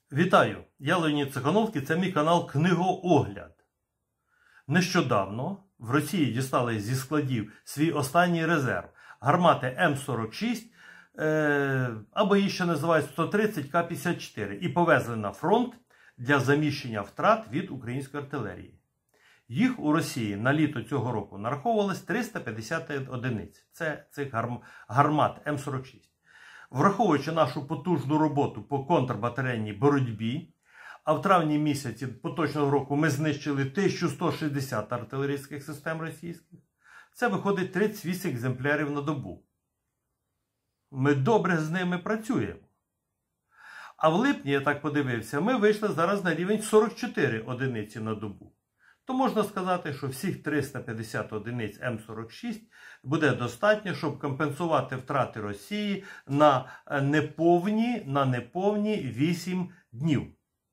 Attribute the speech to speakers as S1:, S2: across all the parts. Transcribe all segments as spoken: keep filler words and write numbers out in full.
S1: Вітаю! Я Леонід Цехановський, це мій канал Книгоогляд. Нещодавно в Росії дістали зі складів свій останній резерв – гармати М сорок шість, е, або її ще називають сто тридцять К п'ятдесят чотири, і повезли на фронт для заміщення втрат від української артилерії. Їх у Росії на літо цього року нараховувалось триста п'ятдесят одиниць. Це цих гарм... гармат М сорок шість. Враховуючи нашу потужну роботу по контрбатарейній боротьбі, а в травні місяці поточного року ми знищили тисячу сто шістдесят артилерійських систем російських, це виходить тридцять вісім екземплярів на добу. Ми добре з ними працюємо. А в липні, я так подивився, ми вийшли зараз на рівень сорок чотири одиниці на добу. То можна сказати, що всіх триста п'ятдесят одиниць М сорок шість буде достатньо, щоб компенсувати втрати Росії на неповні, на неповні вісім днів.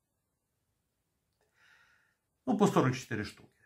S1: Ну, по сорок чотири штуки.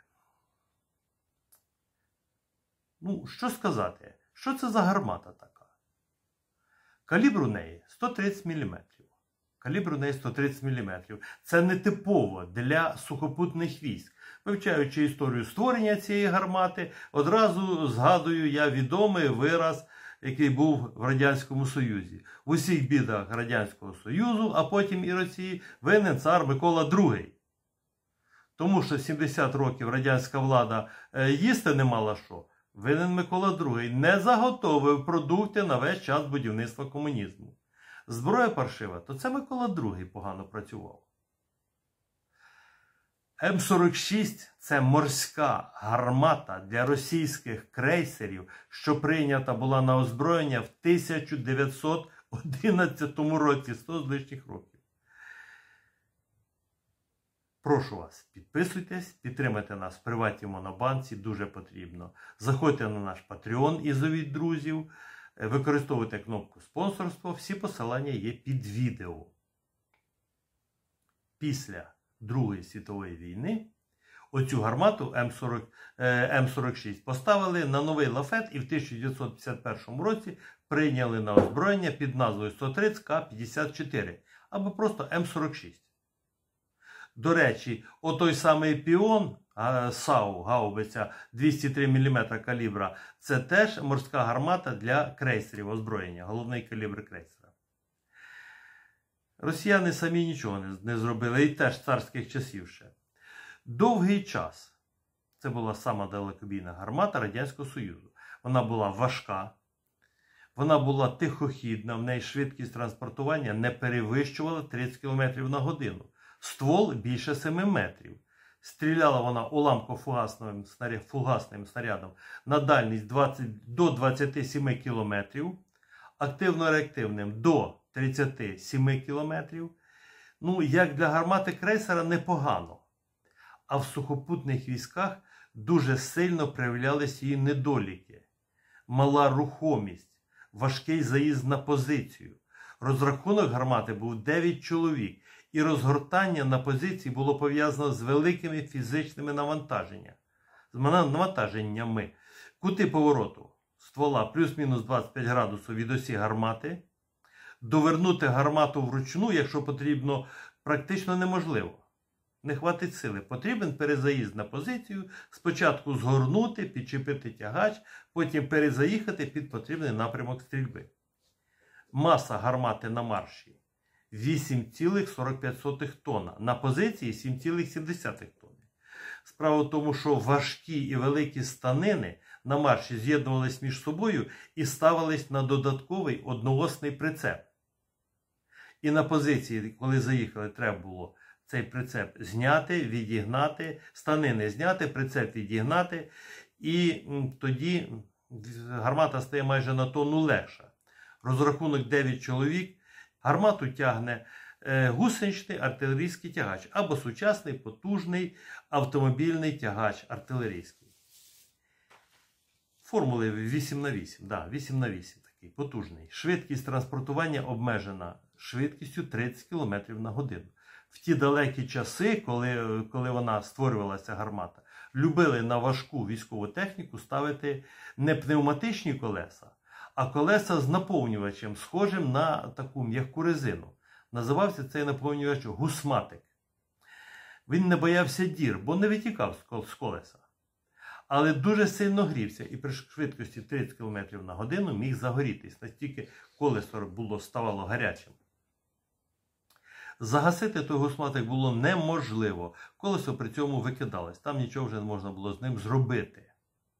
S1: Ну, що сказати? Що це за гармата така? Калібр у неї сто тридцять міліметрів. Калібр у неї сто тридцять міліметрів. Це нетипово для сухопутних військ. Вивчаючи історію створення цієї гармати, одразу згадую я відомий вираз, який був в Радянському Союзі. В усіх бідах Радянського Союзу, а потім і Росії, винен цар Микола другий. Тому що сімдесят років радянська влада їсти не мала що, винен Микола другий не заготовив продукти на весь час будівництва комунізму. Зброя паршива, то це Микола другий погано працював. М сорок шість – це морська гармата для російських крейсерів, що прийнята була на озброєння в тисяча дев'ятсот одинадцятому році, сто з лишніх років. Прошу вас, підписуйтесь, підтримайте нас в приватній монобанці, дуже потрібно. Заходьте на наш Patreon і зовіть друзів, використовуйте кнопку спонсорство, всі посилання є під відео. Після Другої світової війни оцю гармату М сорок шість поставили на новий лафет і в тисяча дев'ятсот п'ятдесят першому році прийняли на озброєння під назвою сто тридцять К п'ятдесят чотири або просто М сорок шість. До речі, отой самий Піон, САУ, гаубиця двісті три міліметри калібра, це теж морська гармата для крейсерів озброєння, головний калібр крейсера. Росіяни самі нічого не, не зробили, і теж з царських часів ще. Довгий час це була сама далекобійна гармата Радянського Союзу. Вона була важка, вона була тихохідна, в неї швидкість транспортування не перевищувала тридцять кілометрів на годину. Ствол більше семи метрів. Стріляла вона уламко-фугасним снаряд, фугасним снарядом на дальність двадцять, до двадцяти семи кілометрів, активно-реактивним до тридцяти семи кілометрів. Ну, як для гармати крейсера, непогано. А в сухопутних військах дуже сильно проявлялись її недоліки. Мала рухомість, важкий заїзд на позицію. Розрахунок гармати був дев'ять чоловік. І розгортання на позиції було пов'язано з великими фізичними навантаженнями. Кути повороту ствола плюс-мінус двадцять п'ять градусів від осі гармати. Довернути гармату вручну, якщо потрібно, практично неможливо. Не хватить сили. Потрібен перезаїзд на позицію, спочатку згорнути, підчепити тягач, потім перезаїхати під потрібний напрямок стрільби. Маса гармати на марші вісім цілих сорок п'ять сотих тонна, на позиції сім цілих сім десятих тонни. Справа в тому, що важкі і великі станини на марші з'єднувались між собою і ставились на додатковий одноосний прицеп. І на позиції, коли заїхали, треба було цей прицеп зняти, відігнати, станини зняти, прицеп відігнати, і тоді гармата стає майже на тонну легша. Розрахунок дев'ять чоловік. Гармату тягне гусеничний артилерійський тягач або сучасний потужний автомобільний тягач артилерійський. Формули вісім на вісім, да, вісім на вісім такий потужний. Швидкість транспортування обмежена швидкістю тридцять кілометрів на годину. В ті далекі часи, коли, коли вона створювалася гармата, любили на важку військову техніку ставити не пневматичні колеса, а колеса з наповнювачем, схожим на таку м'яку резину. Називався цей наповнювач гусматик. Він не боявся дір, бо не витікав з колеса. Але дуже сильно грівся і при швидкості тридцять кілометрів на годину міг загорітись, настільки колесо було, ставало гарячим. Загасити той гусматик було неможливо, колесо при цьому викидалось, там нічого вже не можна було з ним зробити.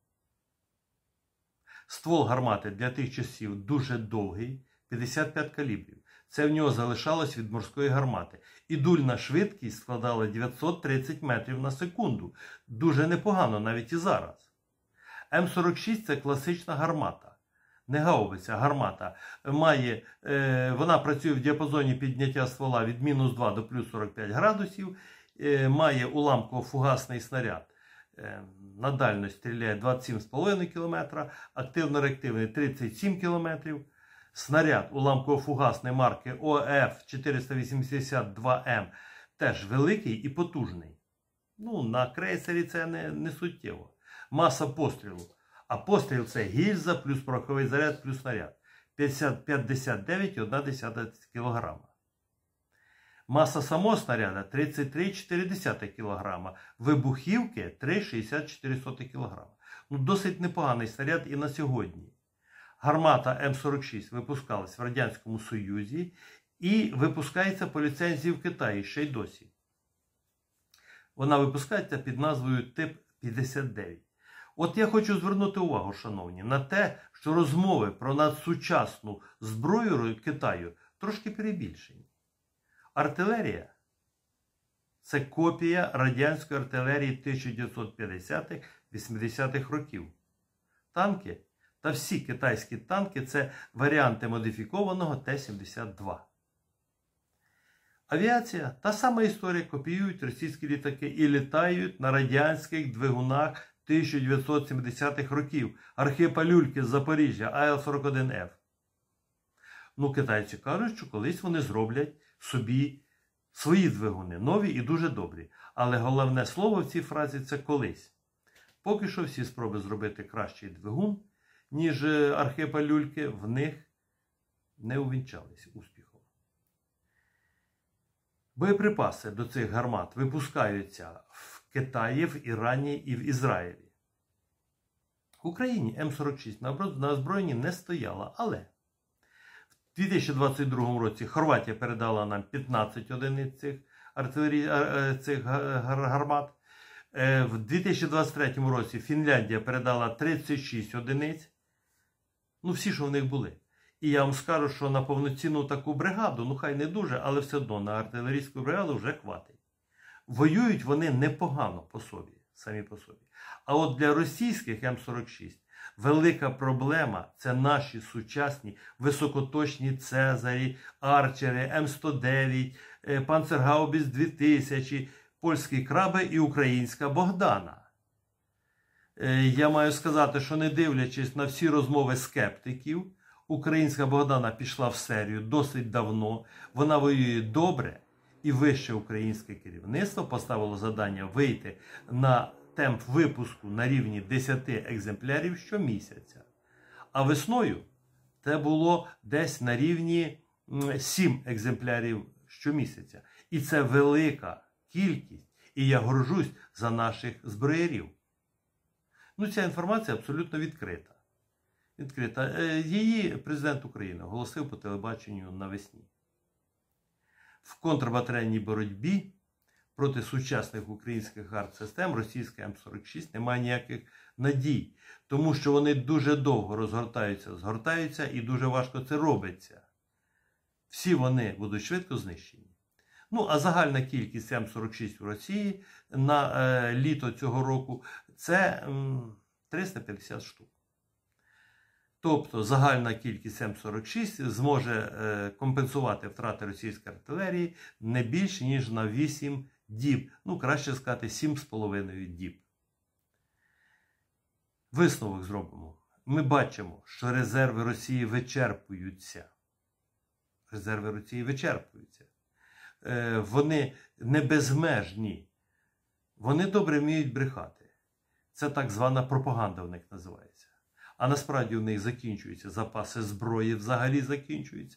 S1: Ствол гармати для тих часів дуже довгий, п'ятдесят п'ять калібрів. Це в нього залишалось від морської гармати. І дульна швидкість складала дев'ятсот тридцять метрів на секунду. Дуже непогано навіть і зараз. М сорок шість – це класична гармата. Не гаубиця, гармата. Має, е, вона працює в діапазоні підняття ствола від мінус два до плюс сорок п'ять градусів. Е, має уламково-фугасний снаряд. Е, на дальність стріляє двадцять сім цілих п'ять десятих кілометра, активно-реактивний тридцять сім кілометрів. Снаряд уламково-фугасний марки О Ф чотириста вісімдесят два М теж великий і потужний. Ну, на крейсері це не, не суттєво. Маса пострілу. А постріл це гільза плюс пороховий заряд плюс снаряд. п'ятдесят дев'ять цілих одна десята кілограма. Маса самого снаряда тридцять три цілих чотири десятих кілограма. Вибухівки три цілих шістдесят чотири кілограма. Ну, досить непоганий снаряд і на сьогодні. Гармата М сорок шість випускалась в Радянському Союзі і випускається по ліцензії в Китаї ще й досі. Вона випускається під назвою Тип п'ятдесят дев'ять. От я хочу звернути увагу, шановні, на те, що розмови про надсучасну зброю Китаю трошки перебільшені. Артилерія – це копія радянської артилерії тисяча дев'ятсот п'ятдесятих - вісімдесятих років. Танки та всі китайські танки – це варіанти модифікованого Т сімдесят два. Авіація – та сама історія, копіюють російські літаки і літають на радянських двигунах тисяча дев'ятсот сімдесятих років. Архипа Люльки з Запоріжжя, А Л сорок один Ф. Ну, китайці кажуть, що колись вони зроблять собі свої двигуни, нові і дуже добрі. Але головне слово в цій фразі – це колись. Поки що всі спроби зробити кращий двигун, ніж Архипа Люльки, в них не увінчались успіхом. Боєприпаси до цих гармат випускаються в Китаї, в Ірані і в Ізраїлі. В Україні М сорок шість на озброєнні не стояла, але в дві тисячі двадцять другому році Хорватія передала нам п'ятнадцять одиниць цих, артилерії, цих гармат. В дві тисячі двадцять третьому році Фінляндія передала тридцять шість одиниць. Ну, всі, що в них були. І я вам скажу, що на повноцінну таку бригаду, ну хай не дуже, але все одно на артилерійську бригаду вже хватить. Воюють вони непогано по собі, самі по собі. А от для російських М сорок шість велика проблема – це наші сучасні високоточні Цезарі, Арчери, М сто дев'ять, Панцергаубіц дві тисячі, польські краби і українська Богдана. Я маю сказати, що не дивлячись на всі розмови скептиків, українська Богдана пішла в серію досить давно, вона воює добре, і вище українське керівництво поставило завдання вийти на темп випуску на рівні десять екземплярів щомісяця. А весною це було десь на рівні сім екземплярів щомісяця. І це велика кількість, і я горжусь за наших зброярів. Ну, ця інформація абсолютно відкрита. Відкрита. Її президент України оголосив по телебаченню навесні. В контрбатарейній боротьбі проти сучасних українських артсистем російська М сорок шість не має ніяких надій, тому що вони дуже довго розгортаються, згортаються і дуже важко це робиться. Всі вони будуть швидко знищені. Ну, а загальна кількість М сорок шість в Росії на е, літо цього року – це м, триста п'ятдесят штук. Тобто загальна кількість М сорок шість зможе е, компенсувати втрати російської артилерії не більше, ніж на вісім діб. Ну, краще сказати, сім з половиною діб. Висновок зробимо. Ми бачимо, що резерви Росії вичерпуються. Резерви Росії вичерпуються. Е, вони не безмежні. Вони добре вміють брехати. Це так звана пропаганда в них називається. А насправді у них закінчуються запаси зброї, взагалі закінчуються.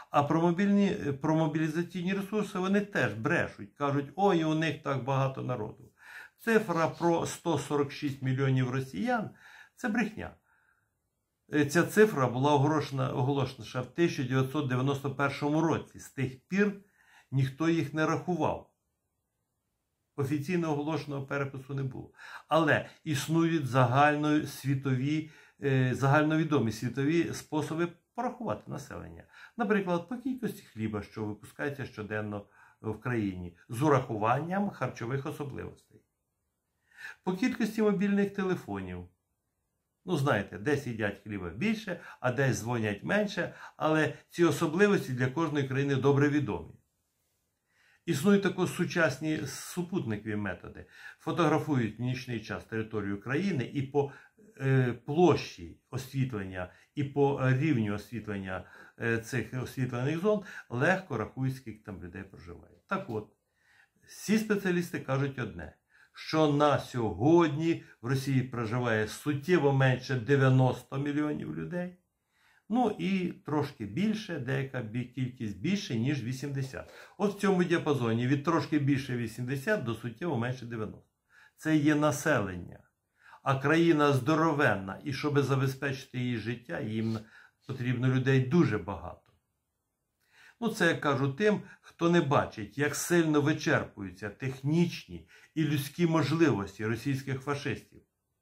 S1: А про, мобільні, про мобілізаційні ресурси вони теж брешуть. Кажуть, ой, у них так багато народу. Цифра про сто сорок шість мільйонів росіян – це брехня. Ця цифра була оголошена, оголошена ще в тисяча дев'ятсот дев'яносто першому році. З тих пір ніхто їх не рахував. Офіційно оголошеного перепису не було. Але існують загальносвітові, загальновідомі світові способи порахувати населення. Наприклад, по кількості хліба, що випускається щоденно в країні, з урахуванням харчових особливостей. По кількості мобільних телефонів. Ну, знаєте, десь їдять хліба більше, а десь дзвонять менше, але ці особливості для кожної країни добре відомі. Існують також сучасні супутникові методи. Фотографують в нічний час територію країни і по е, площі освітлення, і по рівню освітлення е, цих освітлених зон легко рахують, скільки там людей проживає. Так от, всі спеціалісти кажуть одне, що на сьогодні в Росії проживає суттєво менше дев'яноста мільйонів людей. Ну і трошки більше, деяка кількість більше, ніж вісімдесят. От в цьому діапазоні від трошки більше вісімдесят до суттєво менше дев'яноста. Це є населення. А країна здоровенна, і щоб забезпечити її життя, їм потрібно людей дуже багато. Ну це я кажу тим, хто не бачить, як сильно вичерпуються технічні і людські можливості російських фашистів.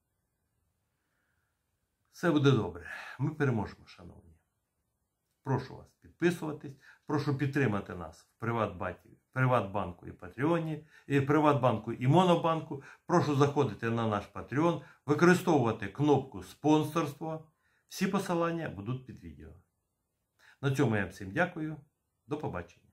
S1: Все буде добре. Ми переможемо, шановні. Прошу вас підписуватись, прошу підтримати нас в Приватбанку і Патреоні, і Приватбанку і Монобанку. Прошу заходити на наш Patreon, використовувати кнопку спонсорства. Всі посилання будуть під відео. На цьому я всім дякую. До побачення.